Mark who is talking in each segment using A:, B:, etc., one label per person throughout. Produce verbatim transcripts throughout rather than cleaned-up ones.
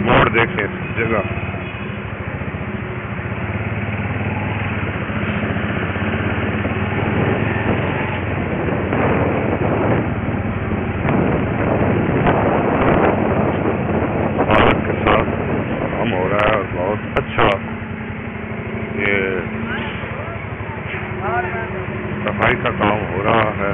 A: मोड़ देखें इस जगह। पार्क के साथ काम हो रहा है और बहुत अच्छा ये सफाई का काम हो रहा है।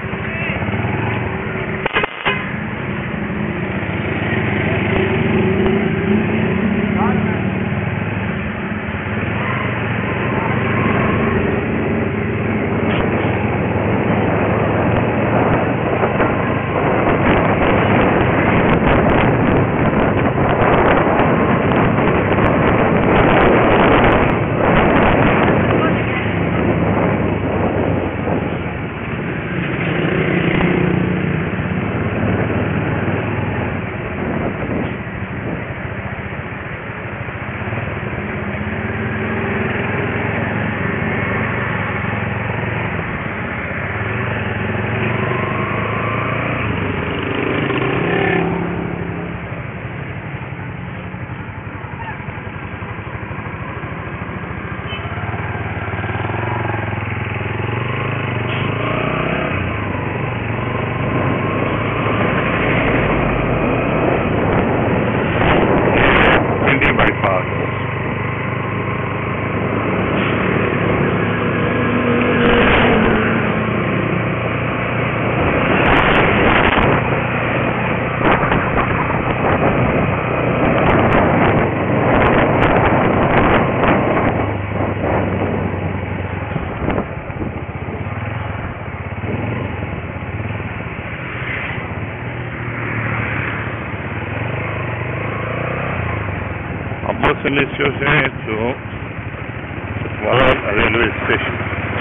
A: Station to Chakwal railway station.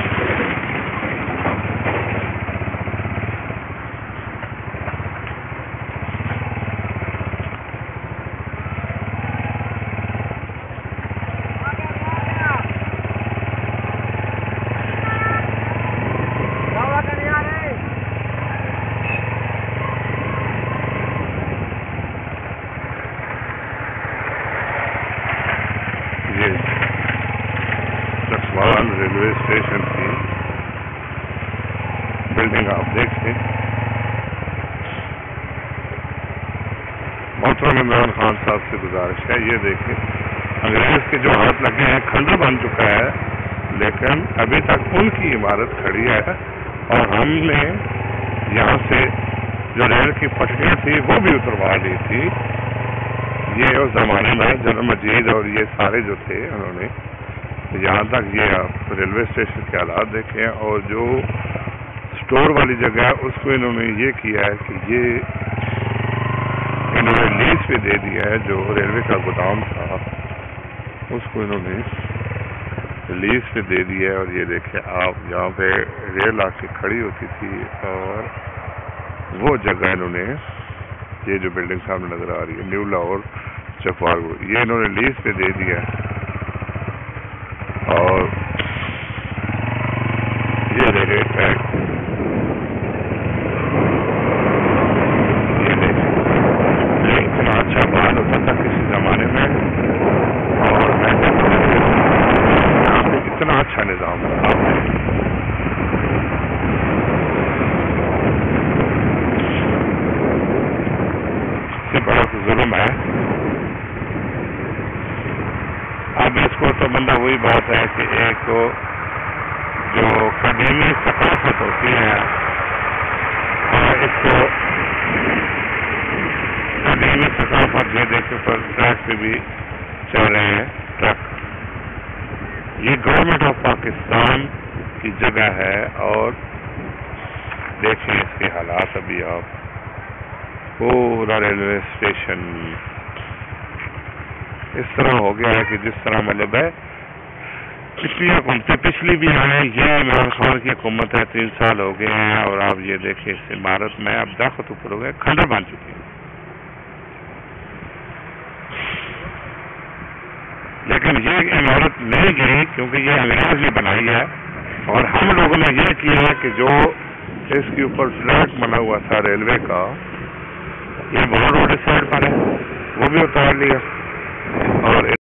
A: Railway station की बिल्डिंग आप देखें। मोहतरम इमरान खान साहब से गुजारिश है, ये देखें अंग्रेज के जो हाथ लगे हैं खंडर बन चुका है, लेकिन अभी तक उनकी इमारत खड़ी है और हमने यहाँ से जो रेल की पटरियाँ थी वो भी उतरवा ली थी। ये उस जमाने में जनरल मजीद और ये सारे जो थे उन्होंने यहाँ तक ये आप रेलवे स्टेशन के हालात देखें। और जो स्टोर वाली जगह है उसको इन्होंने ये किया है कि ये इन्होंने लीज पे दे दिया है। जो रेलवे का गोदाम था उसको इन्होंने लीज पे दे दिया है। और ये देखें आप, यहाँ पे रेल आके खड़ी होती थी और वो जगह इन्होंने, ये जो बिल्डिंग सामने नजर आ रही है न्यू लाहौर चकवाल, ये इन्होंने लीज पे दे दिया है। और ये देखे ट्रैक, ये देखे ये इतना अच्छा बाल होता था किसी जमाने में, और मैं यहाँ पे इतना अच्छा निजाम था। इससे बड़ा तो जुल्म है। अब इसको तो बंदा वही बात है कि एक तो जो कदीमी सकाफत होती है और इसको कदीमी सकाफत ये देखे पर ट्रैक पे भी चल रहे हैं ट्रक। ये गवर्नमेंट ऑफ पाकिस्तान की जगह है और देखें इसके हालात। अभी आप पूरा रेलवे स्टेशन इस तरह हो गया है कि जिस तरह मतलब है पिछली हुकूमतें पिछली भी आए, ये इमरान खान की हुकूमत है, तीन साल हो गए हैं और आप ये देखिए इस इमारत में अब दाखत ऊपर हो गए, खंडर बन चुकी है। लेकिन ये इमारत नहीं गई क्योंकि ये अंग्रेज ने बनाई है और हम लोगों ने ये किया है कि जो इसके ऊपर ट्रैक बना हुआ था रेलवे का, ये वहाँ रोड साइड पर है, वो भी उतार लिया और